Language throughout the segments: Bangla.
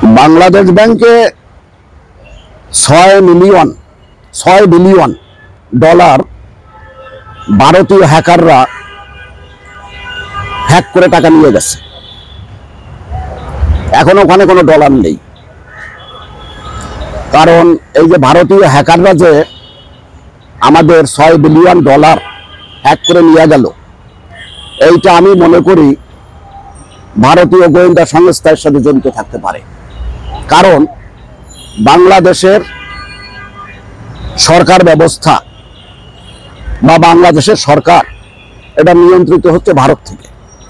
বাংলাদেশ ব্যাংকে 6 বিলিয়ন ডলার ভারতীয় হ্যাকাররা হ্যাক করে টাকা নিয়ে গেছে। এখন ওখানে কোনো ডলার নেই, কারণ এই যে ভারতীয় হ্যাকাররা যে আমাদের 6 বিলিয়ন ডলার হ্যাক করে নিয়ে গেল, এইটা আমি মনে করি ভারতীয় গোয়েন্দা সংস্থার সাথে জড়িত থাকতে পারে। কারণ বাংলাদেশের সরকার ব্যবস্থা বা বাংলাদেশের সরকার এটা নিয়ন্ত্রিত হচ্ছে ভারত থেকে।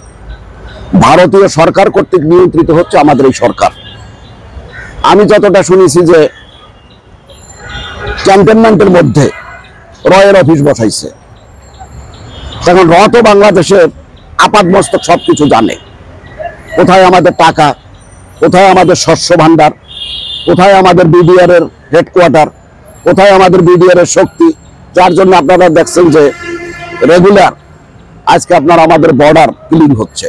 ভারতীয় সরকার কর্তৃক নিয়ন্ত্রিত হচ্ছে আমাদের এই সরকার। আমি যতটা শুনেছি যে ক্যান্টনমেন্টের মধ্যে রয়ের অফিস বসাইছে, তখন র তো বাংলাদেশের আপাতমস্তক সবকিছু জানে। কোথায় আমাদের টাকা, কোথায় আমাদের শস্য ভান্ডার, কোথায় আমাদের বিডিআর এর হেডকোয়ার্টার, কোথায় আমাদের বিডিআর এর শক্তি, যার জন্য আপনারা দেখছেন যে রেগুলার আজকে আপনার আমাদের বর্ডার ক্লিন হচ্ছে।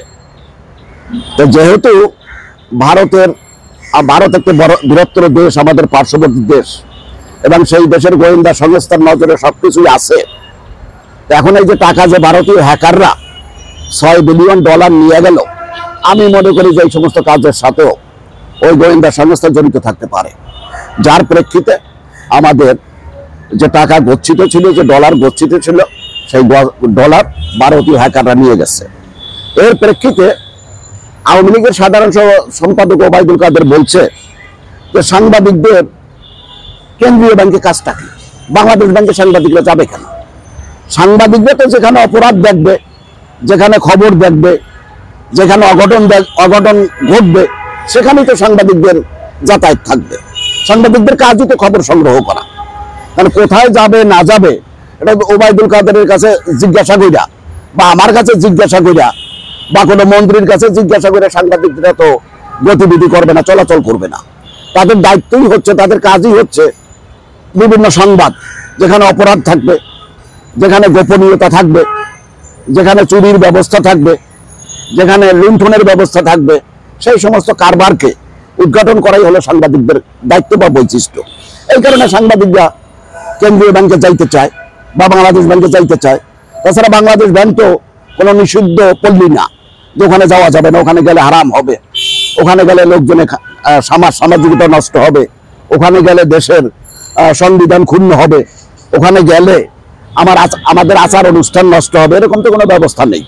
তো যেহেতু ভারত একটি বৃহত্তর দেশ, আমাদের পার্শ্ববর্তী দেশ, এবং সেই দেশের গোয়েন্দা সংস্থার নজরে সবকিছুই আছে। এখন এই যে টাকা যে ভারতীয় হ্যাকাররা 6 বিলিয়ন ডলার নিয়ে গেল, আমি মনে করি যে এই সমস্ত কাজের সাথেও ওই গোয়েন্দা সংস্থা জড়িত থাকতে পারে, যার প্রেক্ষিতে আমাদের যে টাকা গচ্ছিত ছিল, যে ডলার গচ্ছিত ছিল, সেই ডলার ভারতীয় হ্যাকাররা নিয়ে গেছে। এর প্রেক্ষিতে আওয়ামী লীগের সাধারণ সম্পাদক ওবায়দুল কাদের বলছে যে সাংবাদিকদের কেন্দ্রীয় ব্যাংকে কাজটা কি, বাংলাদেশ ব্যাংকে সাংবাদিকরা যাবে কেন? সাংবাদিকরা তো যেখানে অপরাধ দেখবে, যেখানে খবর দেখবে, যেখানে অঘটন ঘটবে, সেখানেই তো সাংবাদিকদের যাতায়াত থাকবে। সাংবাদিকদের কাজই তো খবর সংগ্রহ করা। কারণ কোথায় যাবে না যাবে এটা ওবায়দুল কাদেরের কাছে জিজ্ঞাসা কইরা, বা আমার কাছে জিজ্ঞাসা কইরা, বা কোনো মন্ত্রীর কাছে জিজ্ঞাসা করে সাংবাদিকরা তো গতিবিধি করবে না, চলাচল করবে না। তাদের দায়িত্বই হচ্ছে, তাদের কাজই হচ্ছে বিভিন্ন সংবাদ, যেখানে অপরাধ থাকবে, যেখানে গোপনীয়তা থাকবে, যেখানে চুরির ব্যবস্থা থাকবে, যেখানে লুণ্ঠনের ব্যবস্থা থাকবে, সেই সমস্ত কারবারকে উদ্ঘাটন করাই হলো সাংবাদিকদের দায়িত্ব বা বৈশিষ্ট্য। এই কারণে সাংবাদিকরা কেন্দ্রীয় ব্যাংকে যাইতে চায় বা বাংলাদেশ ব্যাংকে যাইতে চায়। তাছাড়া বাংলাদেশ ব্যাংক তো কোনো নিষিদ্ধ পল্লী না যে ওখানে যাওয়া যাবে না, ওখানে গেলে হারাম হবে, ওখানে গেলে লোকজনে সামাজিকতা নষ্ট হবে, ওখানে গেলে দেশের সংবিধান ক্ষুণ্ণ হবে, ওখানে গেলে আমাদের আচার অনুষ্ঠান নষ্ট হবে, এরকম তো কোনো ব্যবস্থা নেই।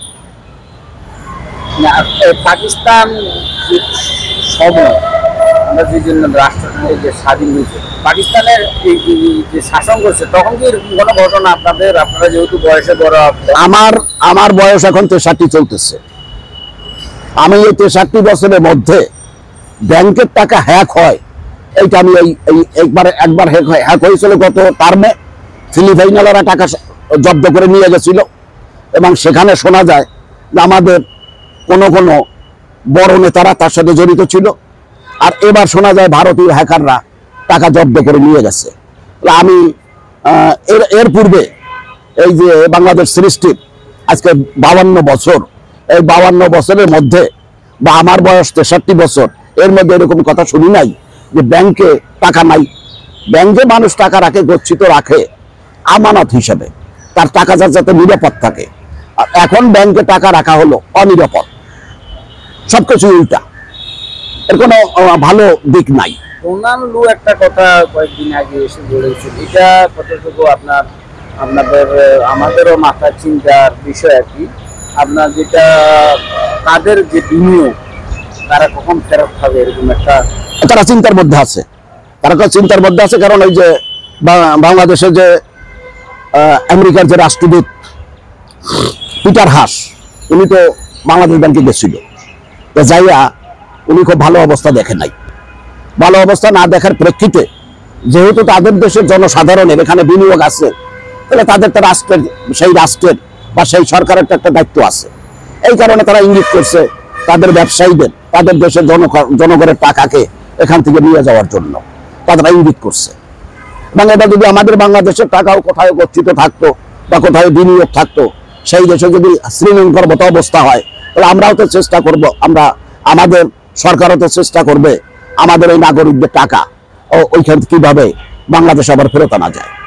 পাকিস্তান সময় আমরা যে জন্য রাষ্ট্রটি যে স্বাধীন হয়েছে, পাকিস্তানের যে শাসন করছে, তখন কি কোনো ঘটনা আপনারা যেহেতু বয়সে বড়, আমার বয়স এখন 63 চলতেছে। আমি এই 63 বছরের মধ্যে ব্যাংকের টাকা হ্যাক হয় এইটা আমি একবার হ্যাক হয়েছিল গত টার্মে। ফিলিপাইনালরা টাকা জব্দ করে নিয়ে গেছিল, এবং সেখানে শোনা যায় যে আমাদের কোনো বড় নেতারা তার সাথে জড়িত ছিল। আর এবার শোনা যায় ভারতীয় হ্যাকাররা টাকা জব্দ করে নিয়ে গেছে। আমি এর পূর্বে এই যে বাংলাদেশ সৃষ্টির আজকে 52 বছর, এই 52 বছরের মধ্যে, বা আমার বয়স 63 বছর, এর মধ্যে এরকম কথা শুনি নাই যে ব্যাংকে টাকা নাই। ব্যাংকে মানুষ টাকা রাখে, গচ্ছিত রাখে আমানত হিসেবে, তার টাকা যাতে নিরাপদ থাকে। আর এখন ব্যাংকে টাকা রাখা হলো অনিরাপদ, সবকিছু উল্টা, এর কোনো ভালো দিক নাই। ডোনাল্ড লু একটা কথা কয়েকদিন আগে এসে বলেছেন, এটা কতটুকু আমাদেরও মাথার চিন্তার বিষয় আর কি। আপনার যেটা তাদের যে বিনিয়োগ, তারা কখন ফেরত পাবে, এরকম একটা তারা চিন্তার মধ্যে আছে। কারণ ওই যে বাংলাদেশে যে আমেরিকার যে রাষ্ট্রদূত পিটার হাস, উনি তো বাংলাদেশ ব্যাংকে গেছিল, যাইয়া উনি খুব ভালো অবস্থা দেখে নাই। ভালো অবস্থা না দেখার প্রেক্ষিতে, যেহেতু তাদের দেশের জনসাধারণের এখানে বিনিয়োগ আছে, তাহলে তাদের তো সেই রাষ্ট্রের বা সেই সরকারের একটা দায়িত্ব আছে। এই কারণে তারা ইঙ্গিত করছে তাদের ব্যবসায়ীদের, তাদের দেশের জনগণের টাকাকে এখান থেকে নিয়ে যাওয়ার জন্য তারা ইঙ্গিত করছে। এবং এটা যদি আমাদের বাংলাদেশের টাকাও কোথায় গচ্ছিত থাকতো বা কোথায় বিনিয়োগ থাকতো, সেই দেশে যদি শ্রীলঙ্কার মতো অবস্থা হয়, তাহলে আমরাও তো চেষ্টা করব, আমাদের সরকারও তো চেষ্টা করবে আমাদের এই নাগরিকদের টাকা ওইখান কিভাবে বাংলাদেশ আবার ফেরত আনা যায়।